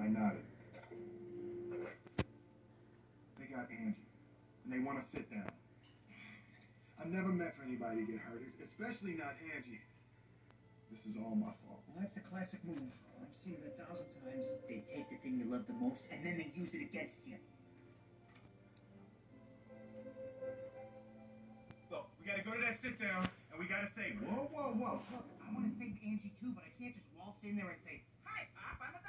I nodded. They got Angie, and they want to sit down. I've never met for anybody to get hurt, especially not Angie. This is all my fault. Well, that's a classic move. I've seen it 1,000 times. They take the thing you love the most, and then they use it against you. Look, we gotta go to that sit down, and we gotta save her. Whoa, whoa, whoa. Look, I want to save Angie too, but I can't just waltz in there and say, "Hi, Pop, I'm a